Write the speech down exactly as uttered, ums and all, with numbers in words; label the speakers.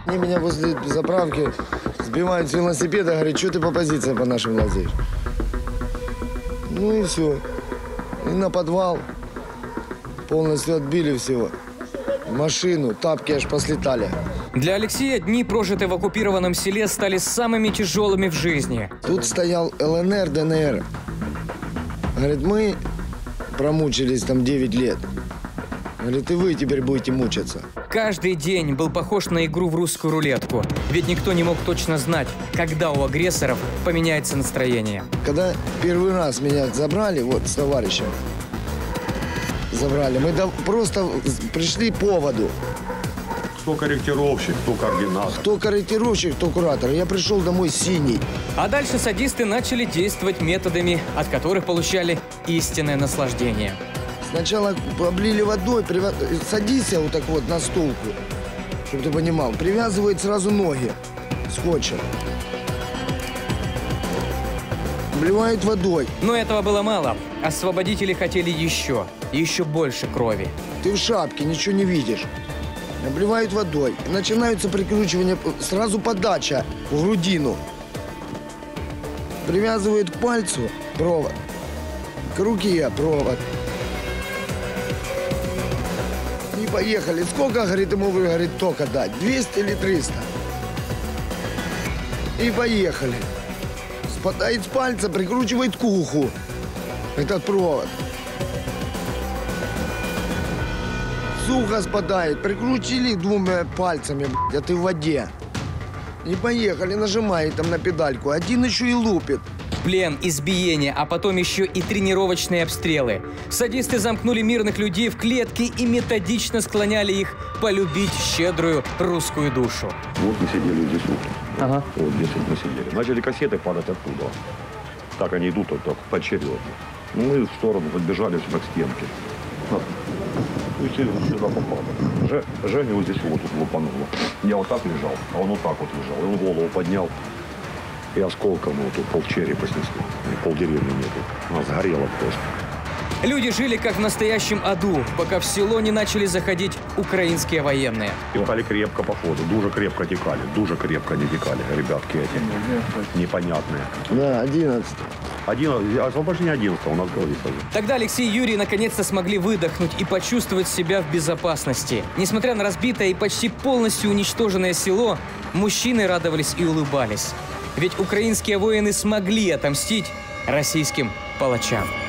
Speaker 1: Они меня возле заправки сбивают с велосипеда, говорят, что ты по позициям по нашим лазаешь. Ну и все. И на подвал полностью отбили всего. Машину, тапки аж послетали.
Speaker 2: Для Алексея дни, прожитые в оккупированном селе, стали самыми тяжелыми в жизни.
Speaker 1: Тут стоял ЛНР, ДНР. Говорит, мы промучились там девять лет. Говорит, и вы теперь будете мучиться.
Speaker 2: Каждый день был похож на игру в русскую рулетку. Ведь никто не мог точно знать, когда у агрессоров поменяется настроение.
Speaker 1: Когда первый раз меня забрали, вот с товарищем, забрали, мы просто пришли по поводу.
Speaker 3: Кто корректировщик, кто координатор.
Speaker 1: Кто корректировщик, кто куратор. Я пришел домой синий.
Speaker 2: А дальше садисты начали действовать методами, от которых получали истинное наслаждение.
Speaker 1: Сначала облили водой, привя... садись вот так вот на стулку, чтобы ты понимал. Привязывает сразу ноги скотчем. Обливают водой.
Speaker 2: Но этого было мало. Освободители хотели еще, еще больше крови.
Speaker 1: Ты в шапке, ничего не видишь. Обливают водой. И начинаются прикручивания, сразу подача в грудину. Привязывают к пальцу провод, к руке провод. И поехали. Сколько, говорит, ему вы, говорит, тока дать? двести или триста? И поехали. Спадает с пальца, прикручивает к уху этот провод. Сухо спадает. Прикрутили двумя пальцами, блядь, а ты в воде. И поехали, нажимает там на педальку. Один еще и лупит.
Speaker 2: Плен, избиение, а потом еще и тренировочные обстрелы. Садисты замкнули мирных людей в клетки и методично склоняли их полюбить щедрую русскую душу.
Speaker 3: Вот мы сидели здесь сутки.
Speaker 2: Ага.
Speaker 3: Вот здесь вот мы сидели. Начали кассеты падать оттуда. Так они идут вот так, поочередно. Ну, мы в сторону подбежали сюда к стенке. И все сюда попало. Ж, Женя вот здесь вот тут лупануло. Я вот так лежал, а он вот так вот лежал. И он голову поднял. И осколком вот тут полчерепа снесли. И полдеревни нету. У нас горело просто.
Speaker 2: Люди жили как в настоящем аду, пока в село не начали заходить украинские военные.
Speaker 3: Текали крепко, походу. Дуже крепко текали. Дуже крепко не текали, ребятки эти. Непонятные.
Speaker 1: Да, одиннадцать.
Speaker 3: Один, освобождение одиннадцатого у нас говорится.
Speaker 2: Тогда Алексей и Юрий наконец-то смогли выдохнуть и почувствовать себя в безопасности. Несмотря на разбитое и почти полностью уничтоженное село, мужчины радовались и улыбались. Ведь украинские воины смогли отомстить российским палачам.